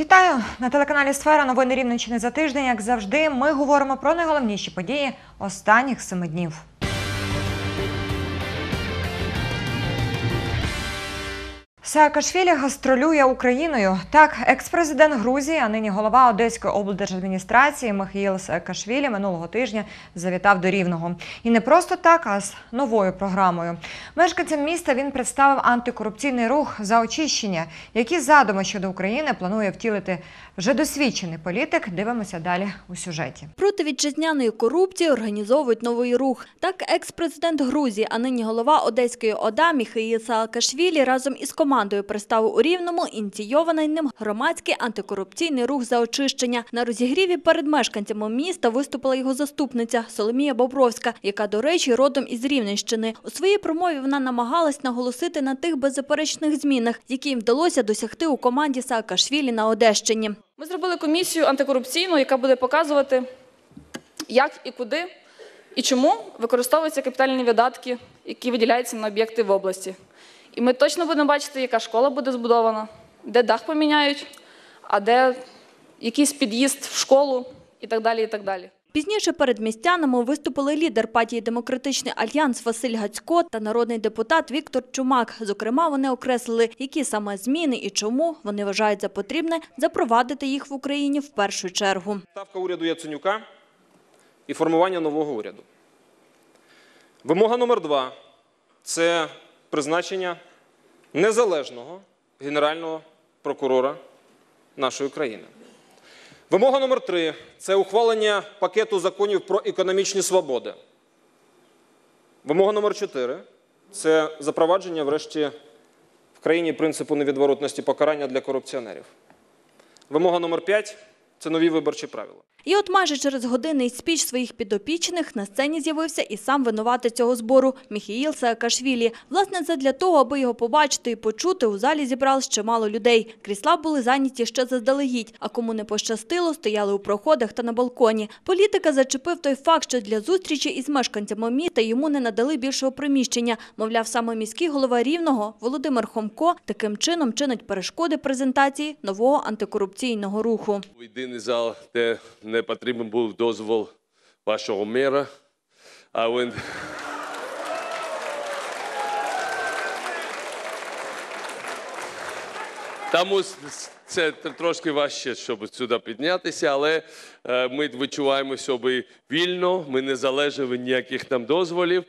Вітаю! На телеканалі «Сфера» новини Рівненщини за тиждень. Як завжди, ми говоримо про найголовніші події останніх 7 днів. Саакашвілі гастролює Україною. Так, екс-президент Грузії, а нині голова Одеської облдержадміністрації Михаїл Саакашвілі минулого тижня завітав до Рівного. І не просто так, а з новою програмою. Мешканцям міста він представив антикорупційний рух «За очищення». Які задуми щодо України планує втілити вже досвідчений політик, дивимося далі у сюжеті. Проти вітчизняної корупції організовують новий рух. Так, екс-президент Грузії, а нині голова Одеської ОДА Михаїл Саакашвілі разом із командою представив у Рівному ініційований ним громадський антикорупційний рух «За очищення». На розігріві перед мешканцями міста виступила його заступниця Соломія Бобровська, яка, до речі, родом із Рівненщини. У своїй промові вона намагалась наголосити на тих беззаперечних змінах, які їм вдалося досягти у команді Саакашвілі на Одещині. Ми зробили комісію антикорупційну, яка буде показувати, як і куди і чому використовуються капітальні видатки, які виділяються на об'єкти в області. І ми точно будемо бачити, яка школа буде збудована, де дах поміняють, а де якийсь під'їзд в школу і так далі, і так далі. Пізніше перед містянами виступили лідер партії «Демократичний альянс» Василь Гацько та народний депутат Віктор Чумак. Зокрема, вони окреслили, які саме зміни і чому вони вважають за потрібне запровадити їх в Україні в першу чергу. Ставка уряду Яценюка і формування нового уряду. Вимога номер 2 – це призначення незалежного генерального прокурора нашої країни. Вимога номер 3 – це ухвалення пакету законів про економічні свободи. Вимога номер 4 – це запровадження, врешті, в країні принципу невідворотності покарання для корупціонерів. Вимога номер 5 – це нові виборчі правила. І от майже через годинний спіч своїх підопічних на сцені з'явився і сам винуватець цього збору – Михаїл Саакашвілі. Власне, задля того, аби його побачити і почути, у залі зібралось чимало людей. Крісла були зайняті ще заздалегідь, а кому не пощастило, стояли у проходах та на балконі. Політика зачепив той факт, що для зустрічі із мешканцями міста йому не надали більшого приміщення. Мовляв, саме міський голова Рівного Володимир Хомко таким чином чинить перешкоди презентації нового антикорупційного руху. Єдиний зал, де не потрібен був дозвіл вашого мера, а він... Тому це трошки важче, щоб сюди піднятися, але ми відчуваємо себе вільно, ми не залежимо від ніяких там дозволів.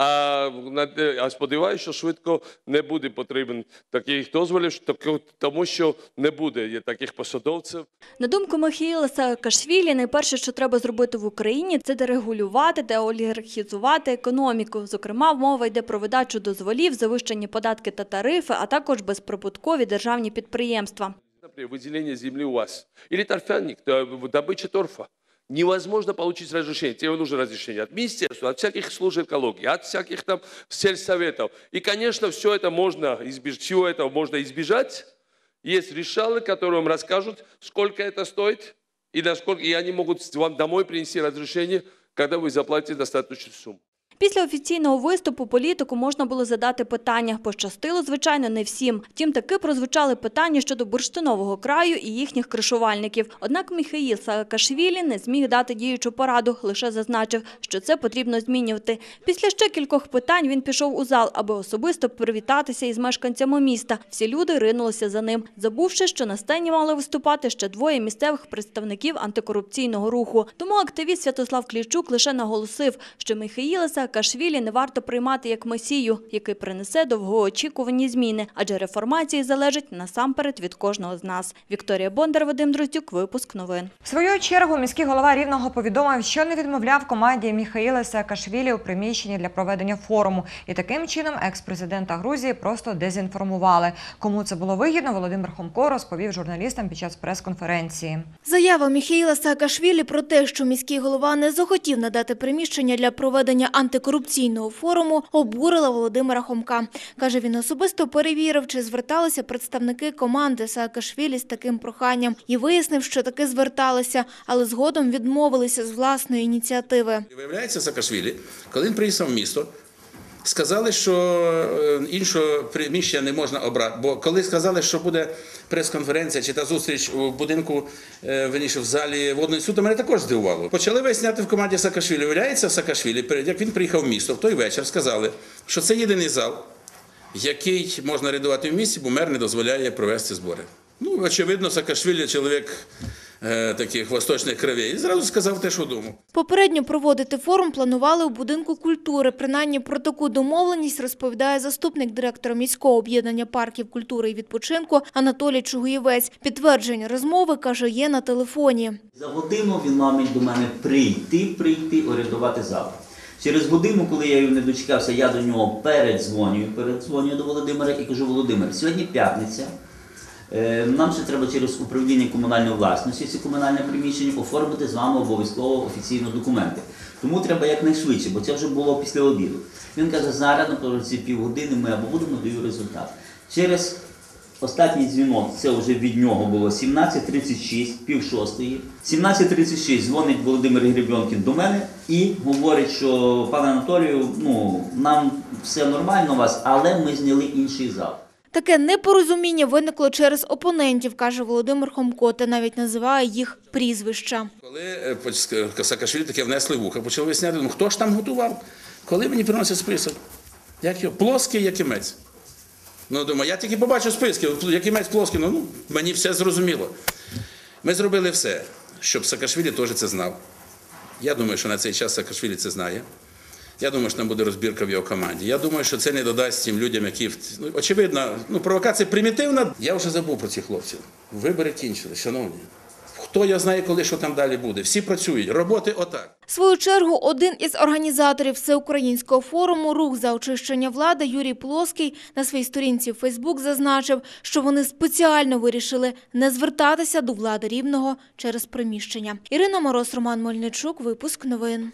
А сподіваюся, що швидко не буде потрібен таких дозволів, тому що не буде таких посадовців. На думку Михаїла Саакашвілі, найперше, що треба зробити в Україні, це дерегулювати, деолігархізувати економіку. Зокрема, мова йде про видачу дозволів, завищені податки та тарифи, а також безприбуткові державні підприємства. Например, выделение земли у вас. Или торфяник, добыча торфа. Невозможно получить разрешение. Тебе нужно разрешение от министерства, от всяких служб экологии, от всяких там сельсоветов. И, конечно, все это можно избежать. Всего этого можно избежать. Есть решалы, которые вам расскажут, сколько это стоит, и насколько, и они могут вам домой принести разрешение, когда вы заплатите достаточную сумму. Після офіційного виступу політику можна було задати питання. Пощастило, звичайно, не всім. Втім, таки прозвучали питання щодо бурштинового краю і їхніх кришувальників. Однак Михаїл Саакашвілі не зміг дати діючу пораду, лише зазначив, що це потрібно змінювати. Після ще кількох питань він пішов у зал, аби особисто привітатися із мешканцями міста. Всі люди ринулися за ним, забувши, що на сцені мали виступати ще 2 місцевих представників антикорупційного руху. Тому активіст Святослав Клічук лише наголосив, що Михаїла Саакашвілі не варто приймати як месію, який принесе довгоочікувані зміни, адже реформації залежать насамперед від кожного з нас. Вікторія Бондар, Вадим Дроздюк, випуск новин. В свою чергу міський голова Рівного повідомив, що не відмовляв команді Михаїла Саакашвілі у приміщенні для проведення форуму. І таким чином екс-президента Грузії просто дезінформували. Кому це було вигідно, Володимир Хомко розповів журналістам під час прес-конференції. Заява Михаїла Саакашвілі про те, що міський голова не захотів надати приміщення для проведення антикорупційного форуму, обурила Володимира Хомка. Каже, він особисто перевірив, чи зверталися представники команди Саакашвілі з таким проханням. І вияснив, що таки зверталися, але згодом відмовилися з власної ініціативи. Виявляється, Саакашвілі, коли він приїхав в місто, Сказали, що іншого приміщення не можна обрати. Бо коли сказали, що буде прес-конференція чи та зустріч у будинку, в залі Водного суду, мене також здивувало. Почали виясняти в команді Саакашвілі. Виявляється, Саакашвілі, як він приїхав в місто, в той вечір сказали, що це єдиний зал, який можна орендувати в місті, бо мер не дозволяє провести збори. Ну, очевидно, Саакашвілі – чоловік таких восточних кровей. І зразу сказав те, що думав. Попередньо проводити форум планували у будинку культури. Принаймні про таку домовленість розповідає заступник директора міського об'єднання парків культури і відпочинку Анатолій Чугуєвець. Підтвердження розмови, каже, є на телефоні. За годину він мав до мене прийти, орендувати зал. Через годину, коли я його не дочекався, я до нього передзвонюю до Володимира і кажу: Володимир, сьогодні п'ятниця. Нам ще треба через управління комунальної власності, ці комунальне приміщення, оформити з вами обов'язково офіційно документи. Тому треба якнайшвидше, бо це вже було після обіду. Він каже: зараз, наприклад, ці півгодини ми або будемо, даю результат. Через останній дзвінок, це вже від нього було 17:36, пів шостої. 17:36 дзвонить Володимир Гребенкін до мене і говорить, що пане Анатолію, нам все нормально у вас, але ми зняли інший зал. Таке непорозуміння виникло через опонентів, каже Володимир Хомко, та навіть називає їх прізвища. Коли Саакашвілі таке внесли в ухо, почали виясняти, хто ж там готував, коли мені приносять список. Як його? Плоский Якимець. Думаю, я тільки побачив списки, Якимець Плоский, мені все зрозуміло. Ми зробили все, щоб Саакашвілі теж це знав. Я думаю, що на цей час Саакашвілі це знає. Я думаю, що там буде розбірка в його команді. Я думаю, що це не додасть тим людям, які... очевидно, провокація примітивна. Я вже забув про цих хлопців. Вибори кінчили, шановні. Хто я знає, коли, що там далі буде. Всі працюють, роботи отак. В свою чергу, один із організаторів всеукраїнського форуму «Рух за очищення влади» Юрій Плоский на своїй сторінці в Фейсбук зазначив, що вони спеціально вирішили не звертатися до влади Рівного через приміщення. Ірина Мороз, Роман Мельничук, випуск новин.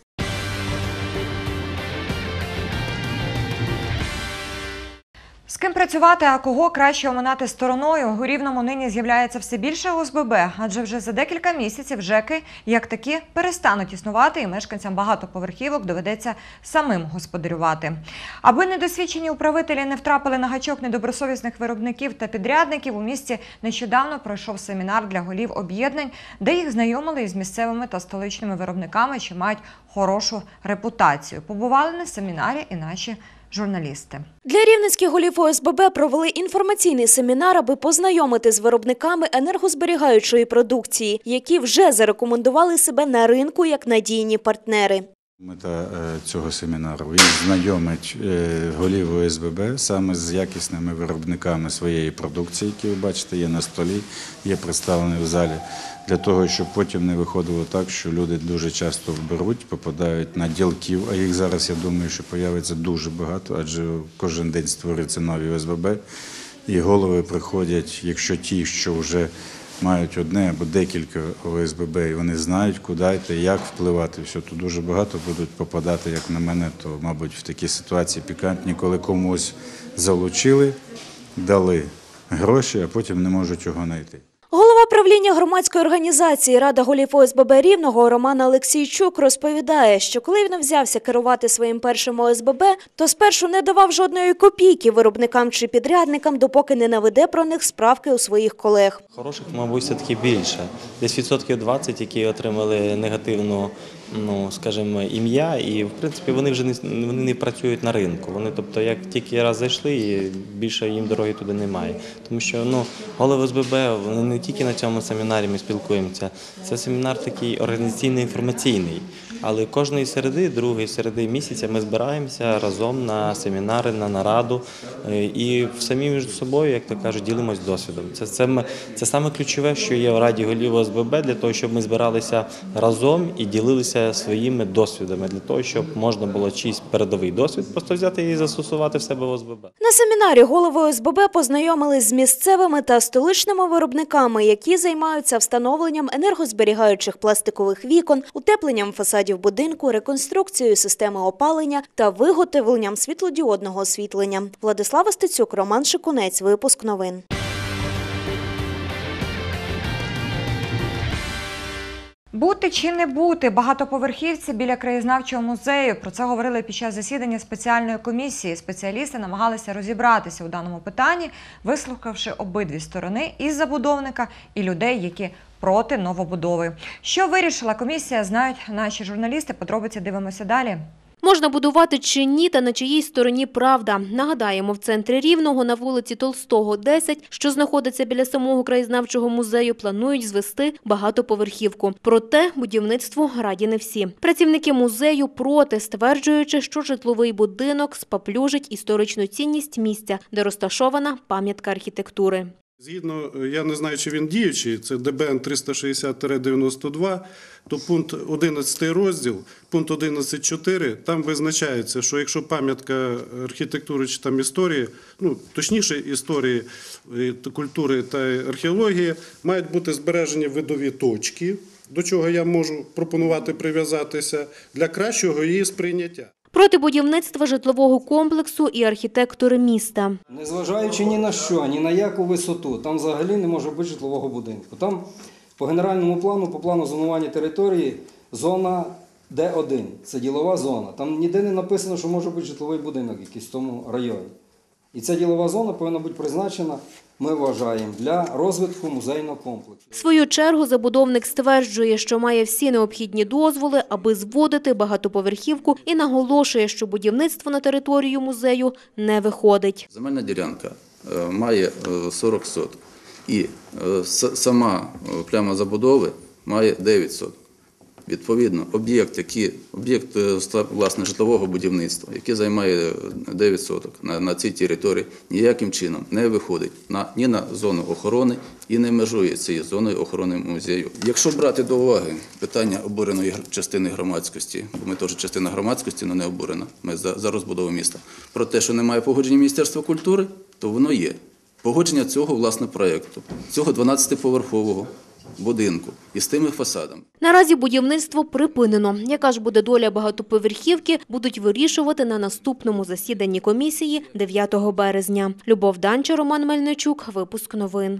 З ким працювати, а кого краще оминати стороною? У Рівному нині з'являється все більше ОСББ, адже вже за декілька місяців ЖЕКи, як такі, перестануть існувати і мешканцям багатоповерхівок доведеться самим господарювати. Аби недосвідчені управителі не втрапили на гачок недобросовісних виробників та підрядників, у місті нещодавно пройшов семінар для голів об'єднань, де їх знайомили із місцевими та столичними виробниками, що мають хорошу репутацію. Побували на семінарі і наші журналісти. Для рівненських голів ОСББ провели інформаційний семінар, аби познайомити з виробниками енергозберігаючої продукції, які вже зарекомендували себе на ринку як надійні партнери. Мета цього семінару – він знайомить голів ОСББ саме з якісними виробниками своєї продукції, які ви бачите, є на столі, є представлені в залі, для того, щоб потім не виходило так, що люди дуже часто беруть, попадають на ділків, а їх зараз, я думаю, що появиться дуже багато, адже кожен день створюються нові ОСББ, і голови приходять, якщо ті, що вже мають одне або декілька ОСББ, і вони знають, куди йти, як впливати. Все, то дуже багато будуть попадати, як на мене, то, мабуть, в такі ситуації пікантні, коли комусь залучили, дали гроші, а потім не можуть його знайти. Голова правління громадської організації «Рада голів ОСББ Рівного» Роман Олексійчук розповідає, що коли він взявся керувати своїм першим ОСББ, то спершу не давав жодної копійки виробникам чи підрядникам, допоки не наведе про них справки у своїх колег. Хороших, мабуть, все-таки більше. Десь 20%, які отримали негативну, скажімо, ім'я, і, в принципі, вони вже не працюють на ринку. Вони, тобто, як тільки раз зайшли, і більше їм дороги туди немає. Тому що, голови ОСББ, вони не тільки на цьому семінарі ми спілкуємося. Це семінар такий організаційно-інформаційний. Але кожної середи, другої середи місяця ми збираємося разом на семінари, на нараду і самі між собою, як то кажуть, ділимось досвідом. Це саме ключове, що є в Раді голів ОСББ, для того, щоб ми збиралися разом і ділилися своїми досвідами, для того, щоб можна було чийсь передовий досвід просто взяти і застосувати в себе в ОСББ. На семінарі голови ОСББ познайомились з місцевими та столичними виробниками, які займаються встановленням енергозберігаючих пластикових вікон, утепленням фасадів будинку, реконструкцією системи опалення та виготовленням світлодіодного освітлення. Владислава Стецюк, Роман Шикунець. Випуск новин. Бути чи не бути багатоповерхівці біля краєзнавчого музею. Про це говорили під час засідання спеціальної комісії. Спеціалісти намагалися розібратися у даному питанні, вислухавши обидві сторони – і забудовника, і людей, які проти новобудови. Що вирішила комісія, знають наші журналісти. Подробиці дивимося далі. Можна будувати чи ні, та на чиїй стороні правда. Нагадаємо, в центрі Рівного на вулиці Толстого, 10, що знаходиться біля самого краєзнавчого музею, планують звести багатоповерхівку. Проте будівництву раді не всі. Працівники музею проти, стверджуючи, що житловий будинок спаплюжить історичну цінність місця, де розташована пам'ятка архітектури. Згідно, я не знаю, чи він діючий, це ДБН 360-92, то пункт 11 розділ, пункт 11.4, там визначається, що якщо пам'ятка архітектури чи там історії, точніше історії, культури та археології, мають бути збережені видові точки, до чого я можу пропонувати прив'язатися, для кращого її сприйняття. Проти будівництва житлового комплексу і архітектори міста. Незважаючи ні на що, ні на яку висоту, там взагалі не може бути житлового будинку. Там по генеральному плану, по плану зонування території, зона Д1, це ділова зона. Там ніде не написано, що може бути житловий будинок якийсь в тому районі. І ця ділова зона повинна бути призначена, ми вважаємо, для розвитку музейного комплексу. В свою чергу забудовник стверджує, що має всі необхідні дозволи, аби зводити багатоповерхівку, і наголошує, що будівництво на територію музею не виходить. Земельна ділянка має 40 соток і сама пляма забудови має 9 соток. Відповідно, об'єкт власне житлового будівництва, який займає 9 соток на цій території, ніяким чином не виходить ні на зону охорони і не межує цією зоною охорони музею. Якщо брати до уваги питання обуреної частини громадськості, бо ми теж частина громадськості, але не обурена, ми за розбудову міста, про те, що немає погодження Міністерства культури, то воно є. Погодження цього, власне, проєкту, цього 12-поверхового будинку із тими фасадами. Наразі будівництво припинено. Яка ж буде доля багатоповерхівки, будуть вирішувати на наступному засіданні комісії 9 березня. Любов Данча, Роман Мельничук. Випуск новин.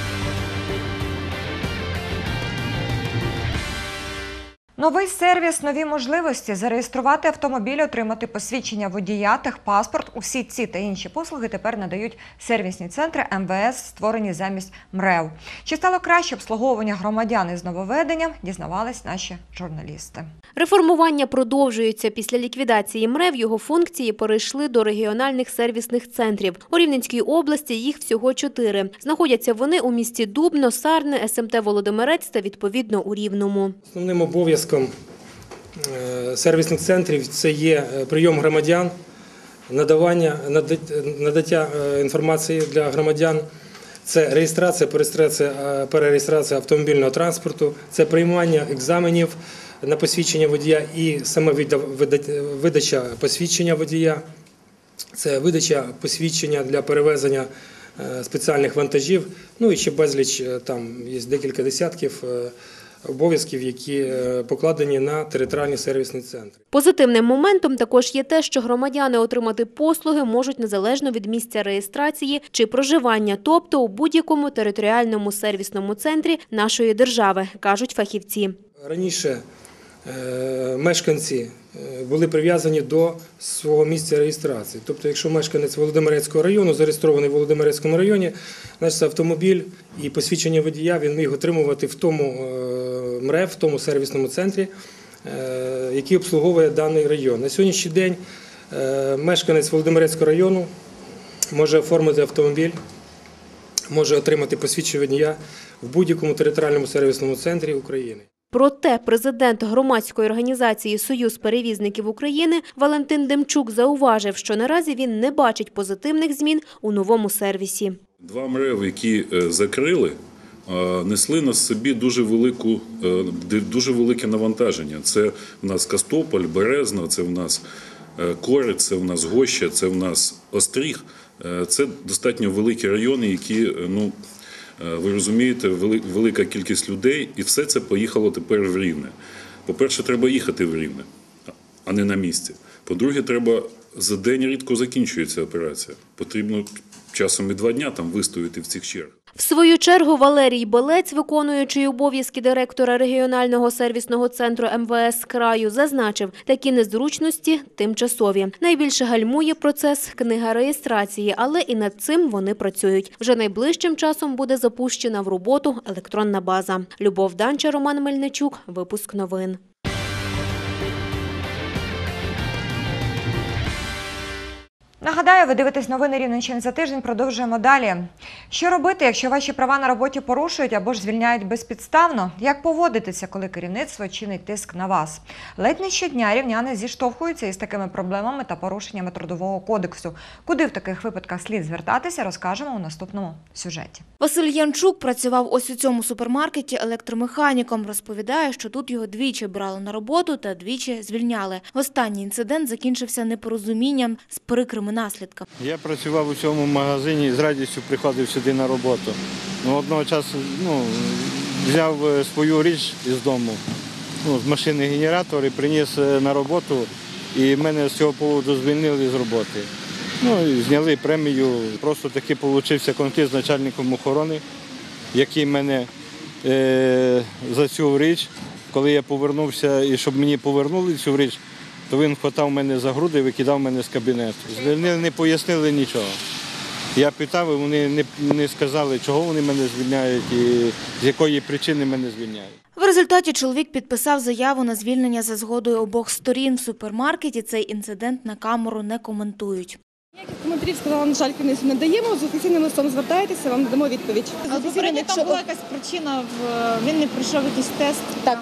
Новий сервіс, нові можливості – зареєструвати автомобіль, отримати посвідчення водія, техпаспорт. Усі ці та інші послуги тепер надають сервісні центри МВС, створені замість МРЕВ. Чи стало краще обслуговування громадян із нововведенням, дізнавались наші журналісти. Реформування продовжується. Після ліквідації МРЕВ його функції перейшли до регіональних сервісних центрів. У Рівненській області їх всього 4. Знаходяться вони у місті Дубно, Сарни, СМТ Володимирець та відповідно у Рівному. Основним обов'язком сервісних центрів це є прийом громадян, надання інформації для громадян, це реєстрація, перереєстрація автомобільного транспорту, це приймання екзаменів на посвідчення водія і саме видача посвідчення водія, це видача посвідчення для перевезення спеціальних вантажів, і ще безліч, там є декілька десятків обов'язків, які покладені на територіальні сервісні центри. Позитивним моментом також є те, що громадяни отримати послуги можуть незалежно від місця реєстрації чи проживання, тобто у будь-якому територіальному сервісному центрі нашої держави, кажуть фахівці. Раніше мешканці були прив'язані до свого місця реєстрації. Тобто, якщо мешканець Володимирецького району, зареєстрований в Володимирецькому районі, значить автомобіль і посвідчення водія він міг отримувати в тому МРЕВ, в тому сервісному центрі, який обслуговує даний район. На сьогоднішній день мешканець Володимирецького району може оформити автомобіль, може отримати посвідчення водія в будь-якому територіальному сервісному центрі України. Проте президент громадської організації «Союз перевізників України» Валентин Демчук зауважив, що наразі він не бачить позитивних змін у новому сервісі. 2 МРЕВ, які закрили, несли на собі дуже велике навантаження. Це в нас Костополь, Березна, це в нас Корець, це в нас Гоща, це в нас Остріг. Це достатньо великі райони, які, ви розумієте, велика кількість людей, і все це поїхало тепер в Рівне. По-перше, треба їхати в Рівне, а не на місці. По-друге, треба За день рідко закінчується операція. Потрібно часом і 2 дні там вистояти в цих чергах. В свою чергу Валерій Белець, виконуючий обов'язки директора регіонального сервісного центру МВС краю, зазначив, такі незручності тимчасові. Найбільше гальмує процес книга реєстрації, але і над цим вони працюють. Вже найближчим часом буде запущена в роботу електронна база. Любов Данча, Роман Мельничук. Випуск новин. Нагадаю, ви дивитесь новини Рівненщини за тиждень, продовжуємо далі. Що робити, якщо ваші права на роботі порушують або ж звільняють безпідставно? Як поводитися, коли керівництво чинить тиск на вас? Ледь не щодня рівняни зіштовхуються із такими проблемами та порушеннями Трудового кодексу. Куди в таких випадках слід звертатися, розкажемо у наступному сюжеті. Василь Янчук працював ось у цьому супермаркеті електромеханіком. Розповідає, що тут його двічі брали на роботу та двічі звільняли. Останній інцидент закінчився непорозумінням з прикрими наслідками. Я працював у цьому магазині і з радістю приходив сюди на роботу. Одного часу взяв свою річ із дому, з машини генератор і приніс на роботу. І мене з цього поводу звільнили з роботи. І зняли премію. Просто таки получився конфлікт з начальником охорони, який мене за цю річ, коли я повернувся і щоб мені повернули цю річ, то він хватав мене за груди і викидав мене з кабінету. Звільнили, не пояснили нічого. Я питав, і вони не сказали, чого вони мене звільняють і з якої причини мене звільняють. В результаті чоловік підписав заяву на звільнення за згодою обох сторін. В супермаркеті цей інцидент на камеру не коментують. Ніяких коментарів, сказала, на жаль, керівництву не даємо. З офіційним листом звертайтеся, вам надамо відповідь. А попередньо там була якась причина, він не пройшов якийсь тест? Так.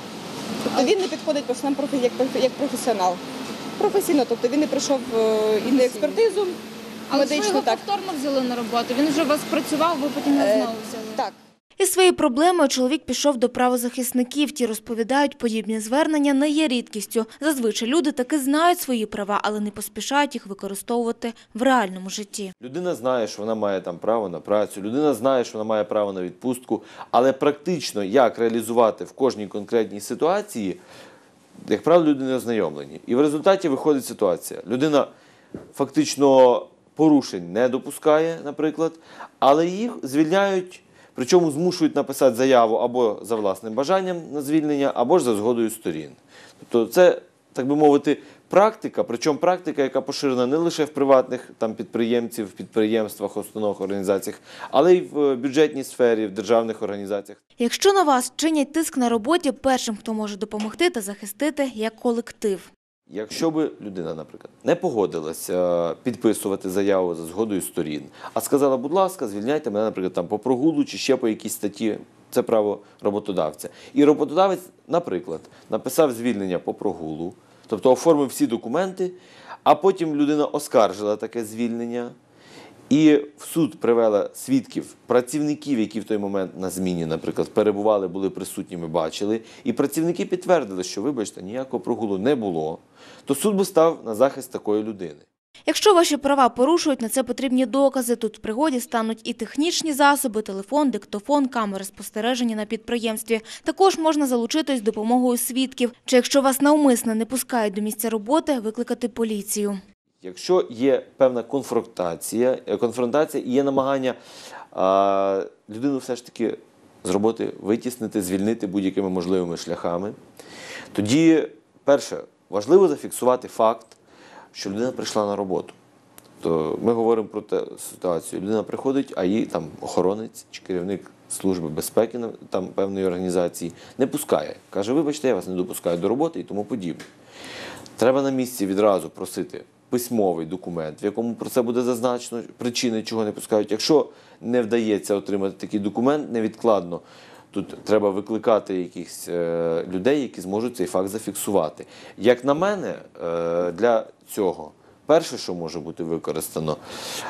Тобто він не підходить просто нам як професіонал. Професійно, тобто він не пройшов і на експертизу. Але ви його повторно взяли на роботу, він вже у вас працював, ви потім його знову взяли? Так. Із своєю проблемою чоловік пішов до правозахисників. Ті розповідають, подібні звернення не є рідкістю. Зазвичай люди таки знають свої права, але не поспішають їх використовувати в реальному житті. Людина знає, що вона має право на працю, людина знає, що вона має право на відпустку, але практично як реалізувати в кожній конкретній ситуації, як правило, люди не ознайомлені. І в результаті виходить ситуація. Людина фактично порушень не допускає, наприклад, але їх звільняють. Причому змушують написати заяву або за власним бажанням на звільнення, або ж за згодою сторін. Тобто це, так би мовити, практика, причому практика, яка поширена не лише в приватних підприємців, підприємствах, установах, організаціях, але й в бюджетній сфері, в державних організаціях. Якщо на вас чинять тиск на роботі, першим, хто може допомогти та захистити, як колектив. Якщо б людина, наприклад, не погодилася підписувати заяву за згодою сторін, а сказала, будь ласка, звільняйте мене, наприклад, по прогулу чи ще по якійсь статті, це право роботодавця. І роботодавець, наприклад, написав звільнення по прогулу, тобто оформив всі документи, а потім людина оскаржила таке звільнення і в суд привела свідків, працівників, які в той момент на зміні, наприклад, перебували, були присутніми, бачили, і працівники підтвердили, що, вибачте, ніякого прогулу не було, то суд би став на захист такої людини. Якщо ваші права порушують, на це потрібні докази. Тут в пригоді стануть і технічні засоби, телефон, диктофон, камери спостереження на підприємстві. Також можна залучитись з допомогою свідків. Чи якщо вас навмисно не пускають до місця роботи, викликати поліцію. Якщо є певна конфронтація і є намагання людину все ж таки з роботи витіснити, звільнити будь-якими можливими шляхами, тоді, перше, важливо зафіксувати факт, що людина прийшла на роботу. То ми говоримо про ту ситуацію. Людина приходить, а її охоронець чи керівник служби безпеки певної організації не пускає. Каже, вибачте, я вас не допускаю до роботи і тому подібне. Треба на місці відразу просити письмовий документ, в якому про це буде зазначено, причини, чого не пускають. Якщо не вдається отримати такий документ невідкладно, тут треба викликати якихось людей, які зможуть цей факт зафіксувати. Як на мене, для цього перше, що може бути використано,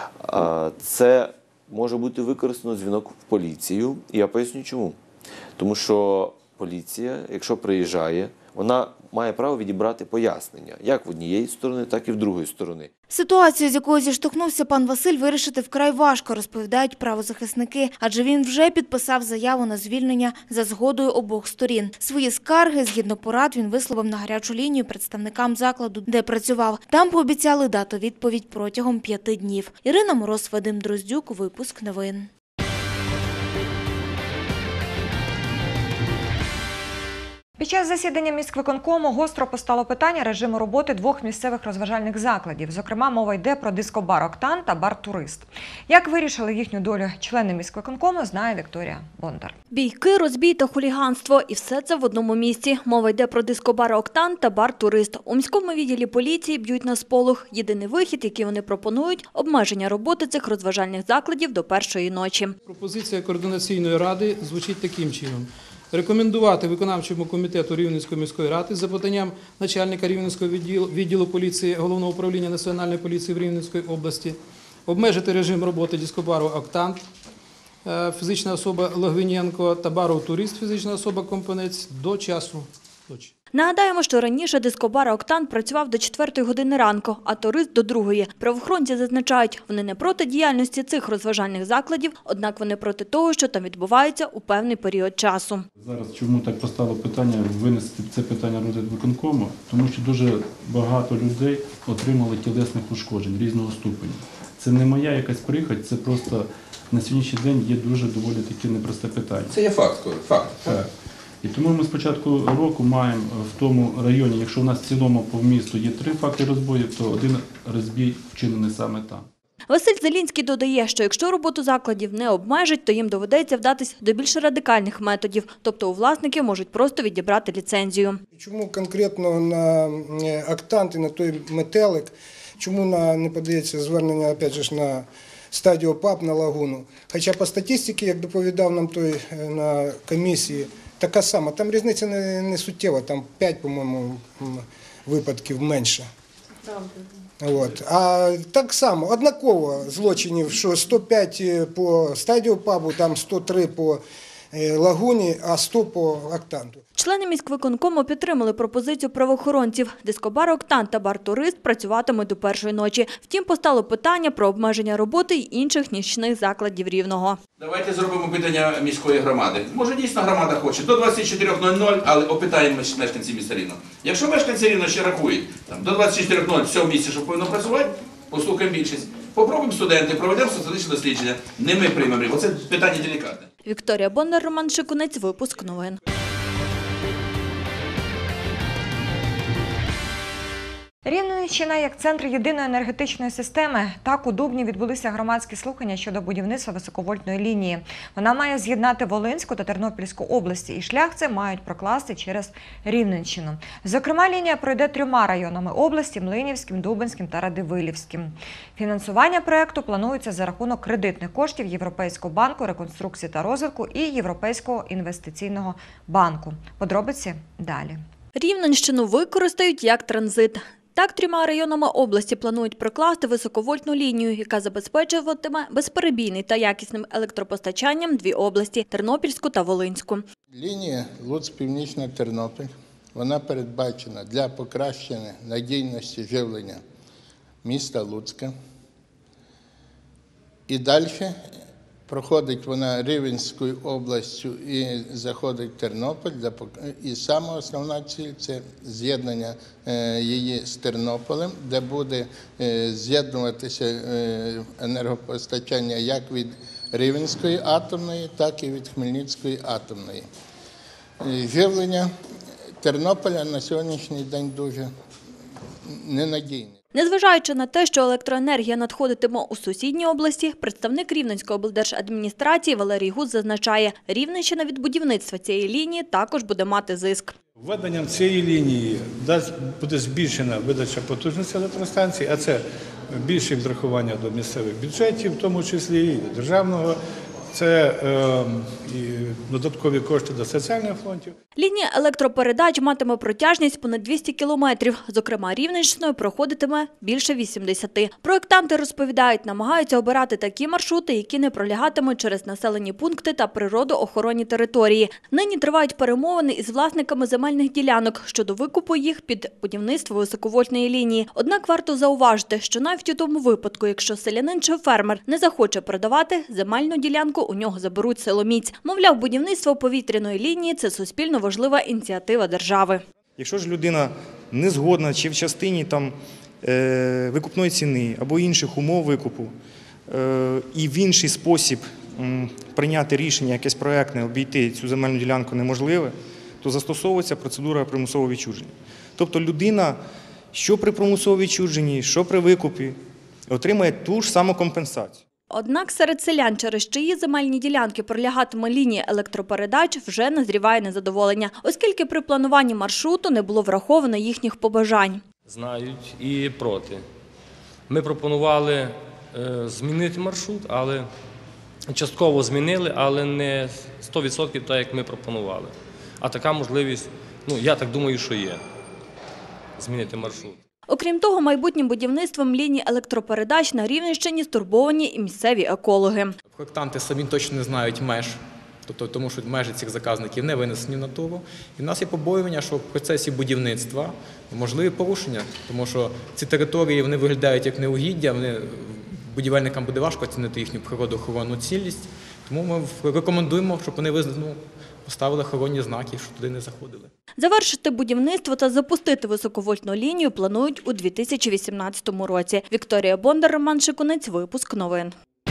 це може бути використано дзвінок в поліцію. І я поясню чому. Тому що поліція, якщо приїжджає, вона має право відібрати пояснення, як в однієї сторони, так і в другої сторони. Ситуацію, з якою зіштовхнувся пан Василь, вирішити вкрай важко, розповідають правозахисники, адже він вже підписав заяву на звільнення за згодою обох сторін. Свої скарги, згідно порад, він висловив на гарячу лінію представникам закладу, де працював. Там пообіцяли дати відповідь протягом 5 днів. Ірина Мороз, Вадим Дроздюк, випуск новин. Під час засідання міськвиконкому гостро постало питання режиму роботи 2 місцевих розважальних закладів. Зокрема, мова йде про дискобар «Октан» та бар «Турист». Як вирішили їхню долю члени міськвиконкому, знає Вікторія Бондар. Бійки, розбій та хуліганство – і все це в одному місці. Мова йде про дискобар «Октан» та бар «Турист». У міському відділі поліції б'ють на сполох. Єдиний вихід, який вони пропонують – обмеження роботи цих розважальних закладів до 1-ї ночі. Пропозиція координаційної ради звучить таким чином. Рекомендувати виконавчому комітету Рівненської міської ради за поданням начальника Рівненського відділу поліції Головного управління Національної поліції в Рівненській області обмежити режим роботи дискобару «Октан», фізична особа Логвиненко, та бару «Турист», фізична особа Компанець до часу ночі. Нагадаємо, що раніше дискобар «Октан» працював до 4-ї години ранку, а «Турист» – до 2-ї. Правоохоронці зазначають, вони не проти діяльності цих розважальних закладів, однак вони проти того, що там відбувається у певний період часу. Зараз чому так постало питання винести це питання розгляд виконкому? Тому що дуже багато людей отримали тілесних ушкоджень різного ступеню. Це не моя якась прихоть, це просто на сьогоднішній день є дуже доволі таке непросте питання. Це є факт. Так. І тому ми з початку року маємо в тому районі, якщо у нас в цілому по місту є 3 факти розбоїв, то 1 розбій вчинений саме там. Василь Зелінський додає, що якщо роботу закладів не обмежать, то їм доведеться вдатись до більш радикальних методів, тобто у власників можуть просто відібрати ліцензію. Чому конкретно на «Октан» і на той метелик, чому не подається звернення, опять же, на стадіо ПАП, на Лагуну? Хоча по статистиці, як доповідав нам той на комісії, така сама, там різниця не суттєва, там 5, по-моєму, випадків менше. От. А так само, однаково злочинів, що 105 по стадіо ПАБу, там 103 по Лагуні, а 100 по «Октанту». Члени міськвиконкому підтримали пропозицію правоохоронців. Дискобар «Октан» та бар «Турист» працюватимуть до 1-ї ночі. Втім, постало питання про обмеження роботи й інших нічних закладів Рівного. Давайте зробимо питання міської громади. Може, дійсно громада хоче до 24:00, але опитаємо мешканців міста Рівного. Якщо мешканці Рівного ще рахують, до 24:00 все в місті, що повинно працювати, послухаємо більшість. Попробуємо студенти, проведемо соціологічне дослідження. Не ми приймемо. Оце питання делікатне. Вікторія Бондар, Роман Шикунець, випуск новин. Рівненщина як центр єдиної енергетичної системи. Так, у Дубні відбулися громадські слухання щодо будівництва високовольтної лінії. Вона має з'єднати Волинську та Тернопільську області, і шлях це мають прокласти через Рівненщину. Зокрема, лінія пройде 3 районами області – Млинівським, Дубинським та Радивилівським. Фінансування проєкту планується за рахунок кредитних коштів Європейського банку реконструкції та розвитку і Європейського інвестиційного банку. Подробиці далі. Рівненщину використають як транзит. Так, 3 районами області планують прокласти високовольтну лінію, яка забезпечуватиме безперебійним та якісним електропостачанням 2 області – Тернопільську та Волинську. Лінія Луцьк-Північна-Тернопіль, вона передбачена для покращення надійності живлення міста Луцька. І далі проходить вона Рівненською областю і заходить в Тернопіль. І сама основна ціль – це з'єднання її з Тернополем, де буде з'єднуватися енергопостачання як від Рівненської атомної, так і від Хмельницької атомної. Живлення Тернополя на сьогоднішній день дуже ненадійне. Незважаючи на те, що електроенергія надходитиме у сусідній області, представник Рівненської облдержадміністрації Валерій Гуц зазначає, Рівненщина від будівництва цієї лінії також буде мати зиск. Введенням цієї лінії буде збільшена видача потужності електростанцій, а це більше відрахування до місцевих бюджетів, в тому числі і до державного. це і додаткові кошти до соціальних фондів. Лінія електропередач матиме протяжність понад 200 кілометрів. Зокрема, Рівненщиною проходитиме більше 80. Проєктанти розповідають, намагаються обирати такі маршрути, які не пролягатимуть через населені пункти та природоохоронні території. Нині тривають перемовини із власниками земельних ділянок щодо викупу їх під будівництво високовольтної лінії. Однак варто зауважити, що навіть у тому випадку, якщо селянин чи фермер не захоче продавати, земельну ділянку у нього заберуть силоміць. Мовляв, будівництво повітряної лінії – це суспільно важлива ініціатива держави. Якщо ж людина не згодна чи в частині викупної ціни або інших умов викупу, і в інший спосіб прийняти рішення, якесь проектне, обійти цю земельну ділянку неможливе, то застосовується процедура примусового відчуження. Тобто людина, що при примусовому відчуженні, що при викупі, отримає ту ж саму компенсацію. Однак серед селян, через чиї земельні ділянки пролягатиме лінія електропередач, вже назріває незадоволення, оскільки при плануванні маршруту не було враховано їхніх побажань. Знають і проти. Ми пропонували змінити маршрут, але частково змінили, але не 100% так, як ми пропонували. А така можливість, я так думаю, що є, змінити маршрут. Окрім того, майбутнім будівництвом ліній електропередач на Рівненщині стурбовані і місцеві екологи. Проєктанти самі точно не знають меж, тому що межі цих заказників не винесені на того. І в нас є побоювання, що в процесі будівництва можливі порушення, тому що ці території вони виглядають як неугіддя, будівельникам буде важко оцінити їхню природоохоронну цілість. Тому ми рекомендуємо, щоб вони поставили охоронні знаки, щоб туди не заходили. Завершити будівництво та запустити високовольтну лінію планують у 2018 році. Вікторія Бондар, Роман Шикунець, випуск новин.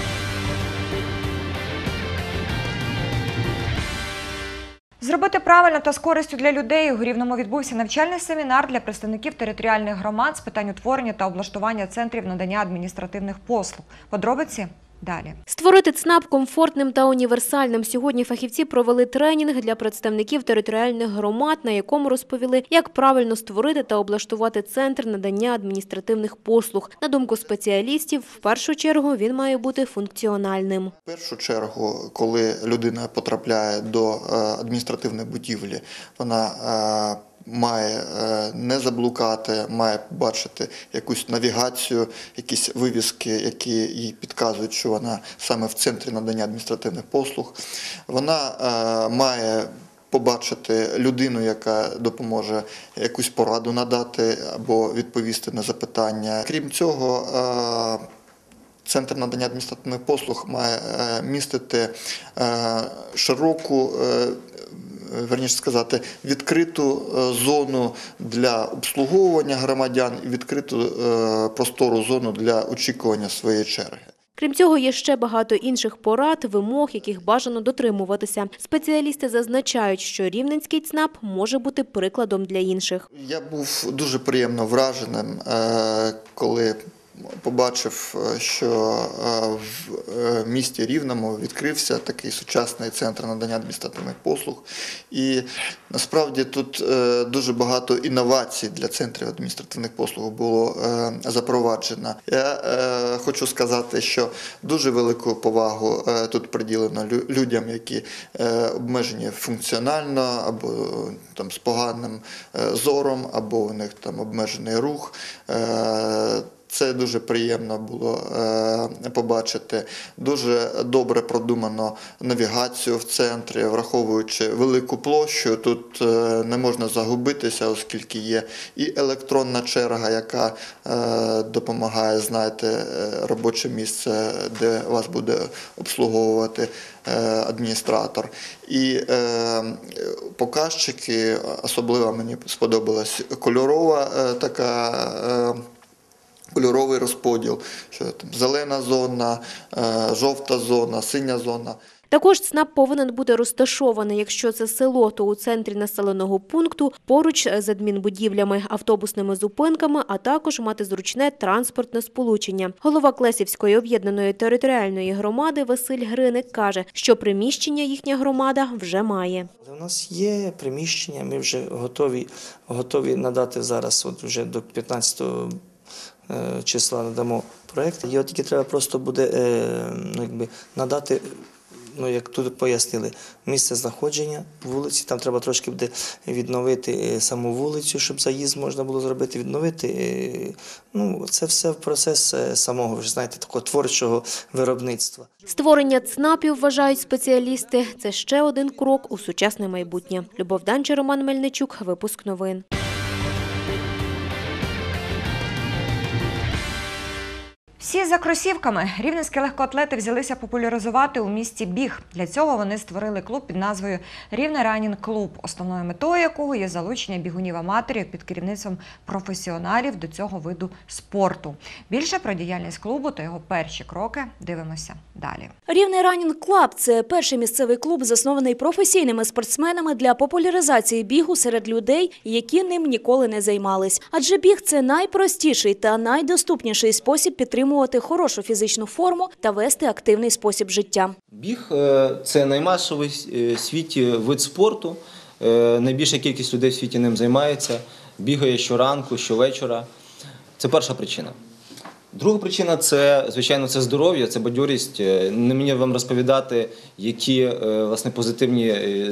Зробити правильно та з користю для людей у Рівному відбувся навчальний семінар для представників територіальних громад з питань утворення та облаштування центрів надання адміністративних послуг. Подробиці далі. Створити ЦНАП комфортним та універсальним. Сьогодні фахівці провели тренінг для представників територіальних громад, на якому розповіли, як правильно створити та облаштувати центр надання адміністративних послуг. На думку спеціалістів, в першу чергу він має бути функціональним. В першу чергу, коли людина потрапляє до адміністративної будівлі, вона має не заблукати, має побачити якусь навігацію, якісь вивіски, які їй підказують, що вона саме в центрі надання адміністративних послуг. Вона має побачити людину, яка допоможе якусь пораду надати або відповісти на запитання. Крім цього, Центр надання адміністративних послуг має містити широку, верніше сказати, відкриту зону для обслуговування громадян і відкриту простору зону для очікування своєї черги. Крім цього, є ще багато інших порад, вимог, яких бажано дотримуватися. Спеціалісти зазначають, що Рівненський ЦНАП може бути прикладом для інших. Я був дуже приємно враженим, коли побачив, що в місті Рівному відкрився такий сучасний центр надання адміністративних послуг. І насправді тут дуже багато інновацій для центрів адміністративних послуг було запроваджено. Я хочу сказати, що дуже велику повагу тут приділено людям, які обмежені функціонально, або там з поганим зором, або у них там обмежений рух. Це дуже приємно було побачити. Дуже добре продумано навігацію в центрі, враховуючи велику площу. Тут не можна загубитися, оскільки є і електронна черга, яка допомагає знайти робоче місце, де вас буде обслуговувати адміністратор. І показчики, особливо мені сподобалась кольоровий розподіл, що там зелена зона, жовта зона, синя зона. Також ЦНАП повинен бути розташований, якщо це село, то у центрі населеного пункту, поруч з адмінбудівлями, автобусними зупинками, а також мати зручне транспортне сполучення. Голова Клесівської об'єднаної територіальної громади Василь Гриник каже, що приміщення їхня громада вже має. У нас є приміщення, ми вже готові надати зараз, от вже до 15 числа надамо проєкт. Його тільки треба просто буде надати ну, як тут пояснили, місце знаходження вулиці, там треба трошки буде відновити саму вулицю, щоб заїзд можна було зробити, відновити. Ну, це все процес самого, ви знаєте, такого творчого виробництва. Створення ЦНАПів, вважають спеціалісти, це ще один крок у сучасне майбутнє. Любов Данча, Роман Мельничук, випуск новин. Всі за кросівками. Рівненські легкоатлети взялися популяризувати у місті біг. Для цього вони створили клуб під назвою «Рівне Ранінг Клуб», основною метою якого є залучення бігунів-аматорів під керівництвом професіоналів до цього виду спорту. Більше про діяльність клубу та його перші кроки дивимося далі. Рівний Ранінг Клаб – це перший місцевий клуб, заснований професійними спортсменами для популяризації бігу серед людей, які ним ніколи не займались. Адже біг – це найпростіший та найдоступніший спосіб підтримувати хорошу фізичну форму та вести активний спосіб життя. Біг – це наймасовий в світі вид спорту. Найбільша кількість людей в світі ним займається, бігає щоранку, щовечора. Це перша причина. Друга причина – це, звичайно, це здоров'я, це бадьорість. Не мені вам розповідати, які власне, позитивні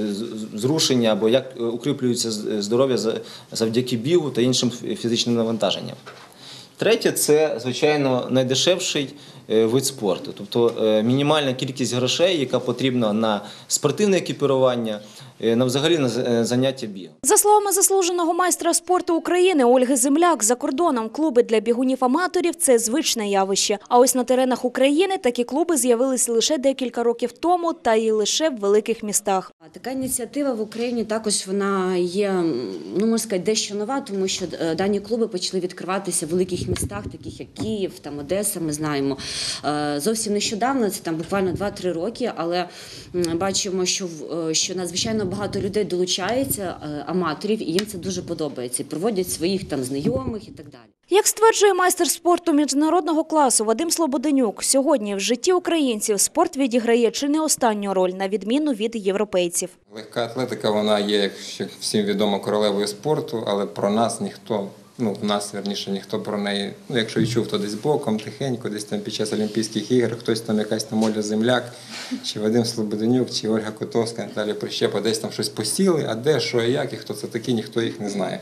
зрушення або як укріплюється здоров'я завдяки бігу та іншим фізичним навантаженням. Третє – це, звичайно, найдешевший вид спорту. Тобто мінімальна кількість грошей, яка потрібна на спортивне екіпірування, на взагалі на заняття бігом. За словами заслуженого майстра спорту України Ольги Земляк, за кордоном клуби для бігунів-аматорів – це звичне явище. А ось на теренах України такі клуби з'явилися лише декілька років тому та й лише в великих містах. Така ініціатива в Україні також вона є, ну можна сказати, дещо нова, тому що дані клуби почали відкриватися в великих містах, таких як Київ, там Одеса, ми знаємо. Зовсім нещодавно, це там буквально 2-3 роки, але бачимо, що надзвичайно багато людей долучається, аматорів, і їм це дуже подобається. І проводять своїх там знайомих і так далі. Як стверджує майстер спорту міжнародного класу Вадим Слободенюк, сьогодні в житті українців спорт відіграє чи не останню роль, на відміну від європейців. Легка атлетика, вона є, як всім відомо, королевою спорту, але про нас ніхто, в нас, верніше, ніхто про неї, якщо і чув, то десь боком, тихенько, десь там під час Олімпійських ігор, хтось там, якась там Оля Земляк, чи Вадим Слободенюк, чи Ольга Котовська, Наталія Прищепа, десь там щось посіли, а де, що і як, і хто це такі, ніхто їх не знає.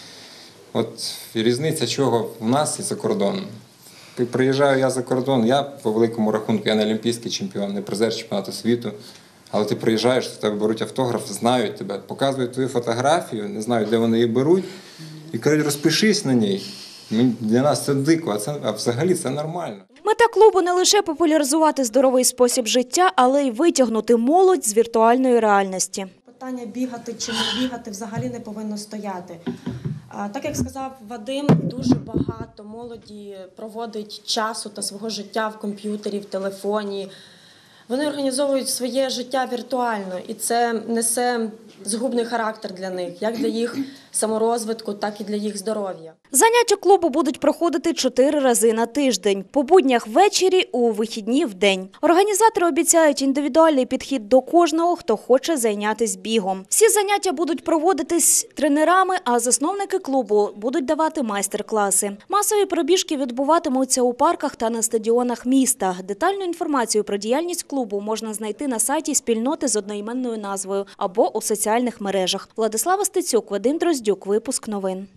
От різниця чого в нас і за кордоном. Приїжджаю я за кордон, я по великому рахунку, я не олімпійський чемпіон, не призер чемпіонату світу, але ти приїжджаєш, до тебе беруть автограф, знають тебе, показують твою фотографію, не знаю, де вони її беруть, і кажуть, розпишись на ній. Для нас це дико, а взагалі це нормально. Мета клубу не лише популяризувати здоровий спосіб життя, але й витягнути молодь з віртуальної реальності. Питання бігати чи не бігати взагалі не повинно стояти. Так як сказав Вадим, дуже багато молоді проводить часу та свого життя в комп'ютері, в телефоні. Вони організовують своє життя віртуально, і це несе згубний характер для них, як для їх саморозвитку, так і для їх здоров'я. Заняття клубу будуть проходити 4 рази на тиждень, по буднях ввечері, у вихідні вдень. Організатори обіцяють індивідуальний підхід до кожного, хто хоче зайнятися бігом. Всі заняття будуть проводитись тренерами, а засновники клубу будуть давати майстер-класи. Масові пробіжки відбуватимуться у парках та на стадіонах міста. Детальну інформацію про діяльність клубу можна знайти на сайті спільноти з одноіменною назвою або у соціальних мережах. Владислава Стецюк, Вадим Дроздюк, випуск новин.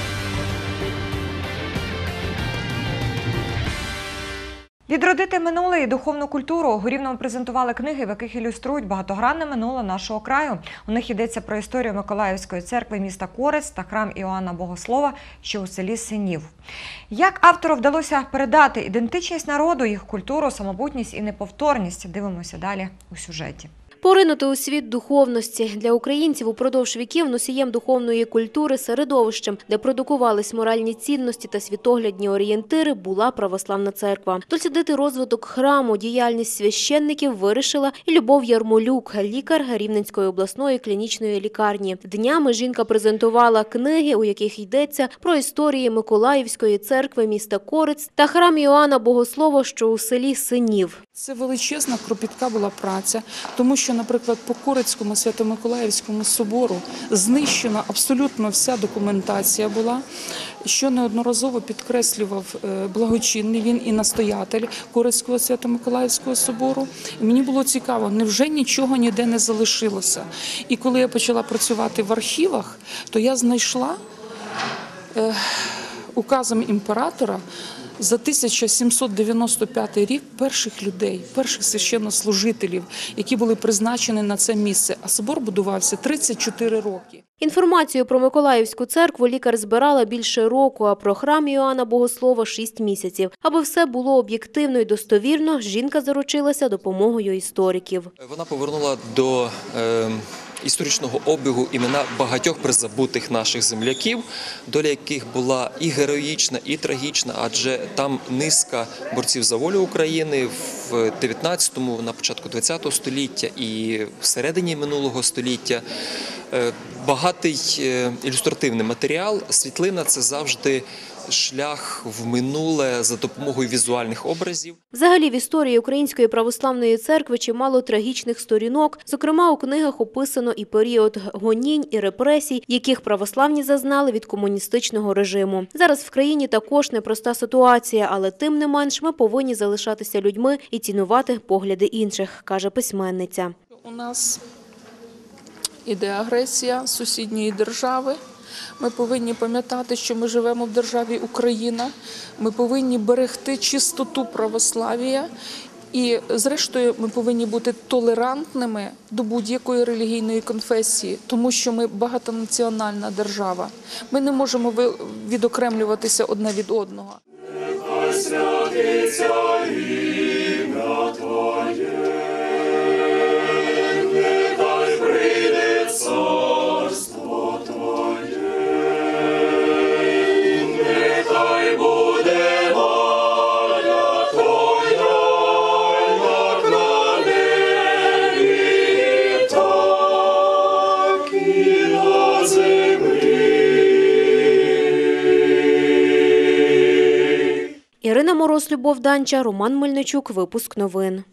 Відродити минуле і духовну культуру. У Рівному презентували книги, в яких ілюструють багатогранне минуле нашого краю. У них йдеться про історію Миколаївської церкви міста Корець та храм Іоанна Богослова, що у селі Синів. Як автору вдалося передати ідентичність народу, їх культуру, самобутність і неповторність? Дивимося далі у сюжеті. Поринути у світ духовності. Для українців упродовж віків носієм духовної культури, середовищем, де продукувались моральні цінності та світоглядні орієнтири, була православна церква. Дослідити розвиток храму, діяльність священників вирішила і Любов Ярмолюк, лікар Рівненської обласної клінічної лікарні. Днями жінка презентувала книги, у яких йдеться про історії Миколаївської церкви міста Корець та храм Іоанна Богослова, що у селі Синів. Це величезна, кропітка була праця, тому що, наприклад, по Корицькому Свято-Миколаївському собору знищена абсолютно вся документація була, що неодноразово підкреслював благочинний він і настоятель Корицького Свято-Миколаївського собору. І мені було цікаво, невже нічого ніде не залишилося? І коли я почала працювати в архівах, то я знайшла указом імператора за 1795 рік перших людей, перших священнослужителів, які були призначені на це місце. А собор будувався 34 роки. Інформацію про Миколаївську церкву лікар збирала більше року, а про храм Іоанна Богослова – 6 місяців. Аби все було об'єктивно і достовірно, жінка заручилася допомогою істориків. Вона повернула до історичного обігу імена багатьох призабутих наших земляків, доля яких була і героїчна, і трагічна, адже там низка борців за волю України в 19-му, на початку 20-го століття і всередині минулого століття. Багатий ілюстративний матеріал, світлина – це завжди шлях в минуле за допомогою візуальних образів. Взагалі в історії Української православної церкви чимало трагічних сторінок. Зокрема, у книгах описано і період гонінь і репресій, яких православні зазнали від комуністичного режиму. Зараз в країні також непроста ситуація, але тим не менш ми повинні залишатися людьми і цінувати погляди інших, каже письменниця. У нас іде агресія сусідньої держави. Ми повинні пам'ятати, що ми живемо в державі Україна. Ми повинні берегти чистоту православ'я. І, зрештою, ми повинні бути толерантними до будь-якої релігійної конфесії, тому що ми багатонаціональна держава. Ми не можемо відокремлюватися одне від одного. Нехай святиться ім'я Твоє, нехай прийде царство Твоє, нехай буде воля Твоя, як на небі, так і на землі. Ірина Мороз, Любов Данча, Роман Мельничук. Випуск новин.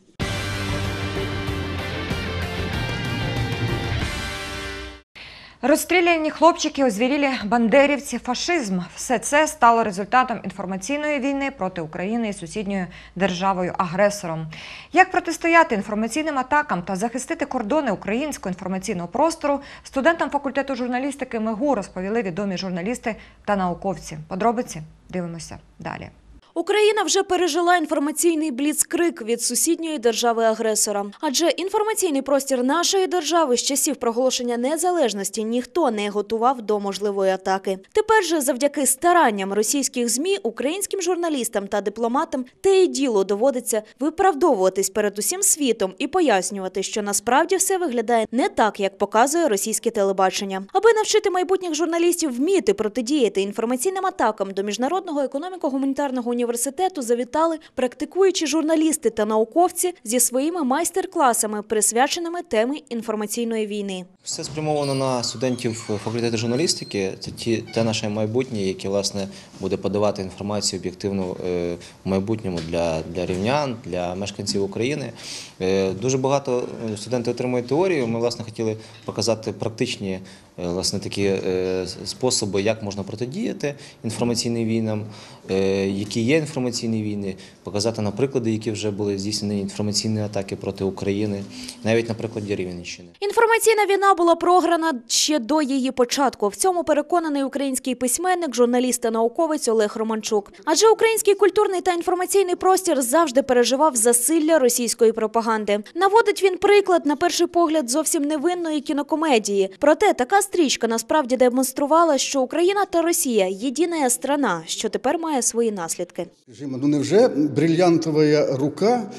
Розстріляні хлопчики, озвірілі бандерівці, фашизм – все це стало результатом інформаційної війни проти України і сусідньою державою-агресором. Як протистояти інформаційним атакам та захистити кордони українського інформаційного простору, студентам факультету журналістики МИГУ розповіли відомі журналісти та науковці. Подробиці дивимося далі. Україна вже пережила інформаційний бліцкриг від сусідньої держави-агресора. Адже інформаційний простір нашої держави з часів проголошення незалежності ніхто не готував до можливої атаки. Тепер же завдяки старанням російських ЗМІ українським журналістам та дипломатам те і діло доводиться виправдовуватись перед усім світом і пояснювати, що насправді все виглядає не так, як показує російське телебачення. Аби навчити майбутніх журналістів вміти протидіяти інформаційним атакам, до Міжнародного економіко-гуманітарного університету завітали практикуючі журналісти та науковці зі своїми майстер-класами, присвяченими темі інформаційної війни. Все спрямовано на студентів факультету журналістики. Це те наше майбутнє, яке, власне, буде подавати інформацію об'єктивну в майбутньому для рівнян, для мешканців України. Дуже багато студентів отримують теорію. Ми, власне, хотіли показати практичні, власне, такі способи, як можна протидіяти інформаційним війнам, які є інформаційні війни, показати на приклади, які вже були здійснені інформаційні атаки проти України, навіть на прикладі Рівненщини. Інформаційна війна була програна ще до її початку. В цьому переконаний український письменник, журналіст та науковець Олег Романчук. Адже український культурний та інформаційний простір завжди переживав засилля російської пропаганди. Наводить він приклад, на перший погляд, зовсім невинної кінокомедії. Проте така стрічка насправді демонструвала, що Україна та Росія – єдина страна, що тепер має свої наслідки. Ну невже брильянтова рука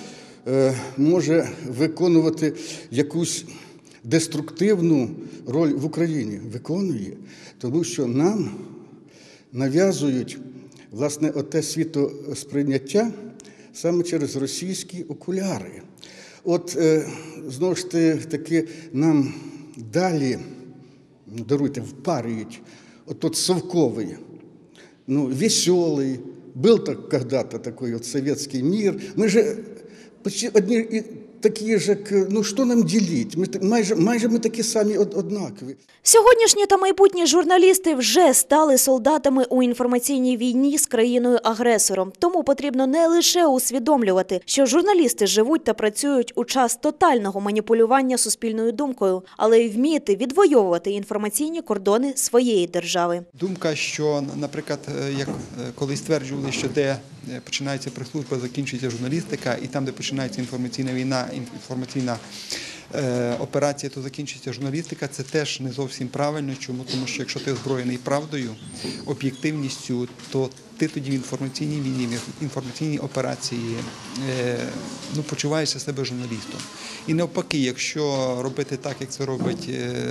може виконувати якусь деструктивну роль в Україні? Виконує, тому що нам нав'язують, власне, оте світосприйняття саме через російські окуляри. От, знову ж таки, нам далі, даруйте, впарюють, от совковий, веселий. Был так когда-то такой вот советский мир. Мы же почти одні і такі ж, як, ну що нам ділити? Майже ми такі самі однакові. Сьогоднішні та майбутні журналісти вже стали солдатами у інформаційній війні з країною-агресором. Тому потрібно не лише усвідомлювати, що журналісти живуть та працюють у час тотального маніпулювання суспільною думкою, але й вміти відвоювати інформаційні кордони своєї держави. Думка, що, наприклад, як колись стверджували, що де починається прес-служба, закінчується журналістика, і там, де починається інформаційна війна, інформаційна операція, то закінчується журналістика, це теж не зовсім правильно. Чому? Тому що якщо ти озброєний правдою, об'єктивністю, то ти тоді в інформаційній війні, в інформаційній операції почуваєшся себе журналістом. І навпаки, якщо робити так, як це робить,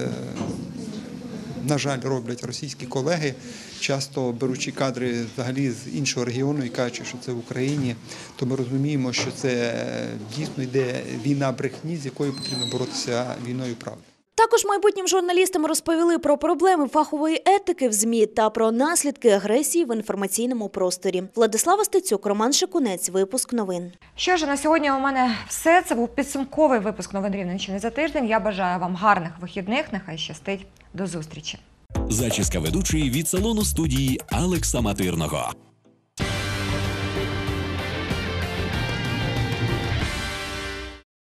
на жаль, роблять російські колеги, часто беручи кадри взагалі з іншого регіону і кажучи, що це в Україні, то ми розуміємо, що це дійсно йде війна брехні, з якою потрібно боротися війною правди. Також майбутнім журналістам розповіли про проблеми фахової етики в ЗМІ та про наслідки агресії в інформаційному просторі. Владислава Стецюк, Роман Шикунець, випуск новин. Що ж, на сьогодні у мене все. Це був підсумковий випуск новин Рівненщини за тиждень. Я бажаю вам гарних вихідних, нехай щастить. До зустрічі. Зачіска ведучої від салону студії Алекса Матирного.